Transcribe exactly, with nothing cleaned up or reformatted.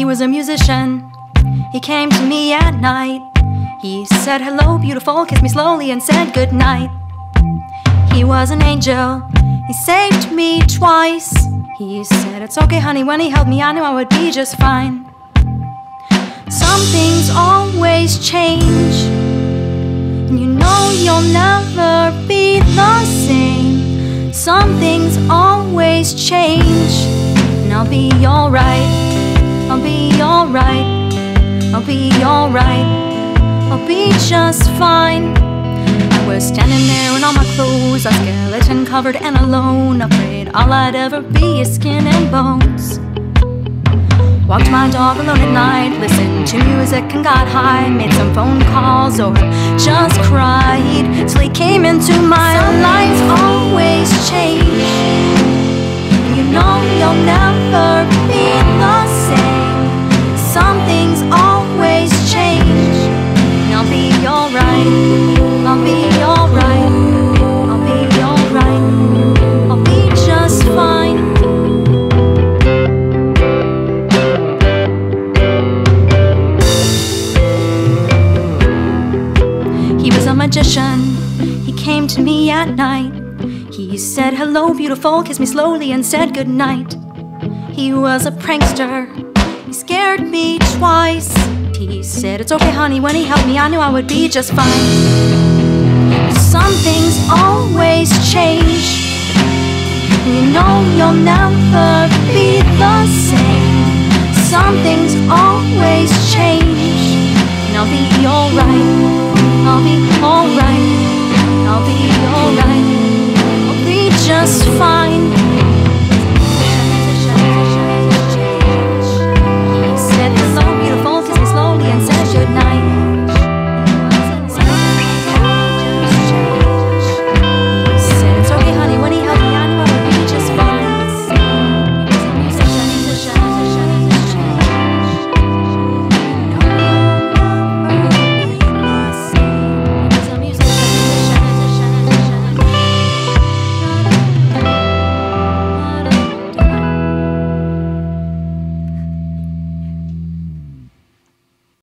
was a musician. He came to me at night. He said, "Hello, beautiful," kissed me slowly and said goodnight. He was an angel. He saved me twice. He said, "It's okay, honey." When he held me, I knew I would be just fine. Some things always change, and you know you'll never be the same. Some things always change, and I'll be alright. I'll be alright. I'll be alright. I'll be just fine. I was standing there in all my clothes, a skeleton covered and alone, afraid all I'd ever be is skin and bones. Walked my dog alone at night, listened to music and got high, made some phone calls or just cried till he came into my life. Always change, and you know you'll never be the same. Some things always change, and I'll be alright. I'll be alright. I'll be alright. I'll be just fine. He was a magician. He came to me at night. He said, "Hello, beautiful," kissed me slowly and said goodnight. He was a prankster. He scared me twice. He said, "It's okay, honey." When he held me, I knew I would be just fine. Some things always change, and you know you'll never be the same. Some things always change, and I'll be alright. I'll be alright. I'll be alright. I'll be just fine.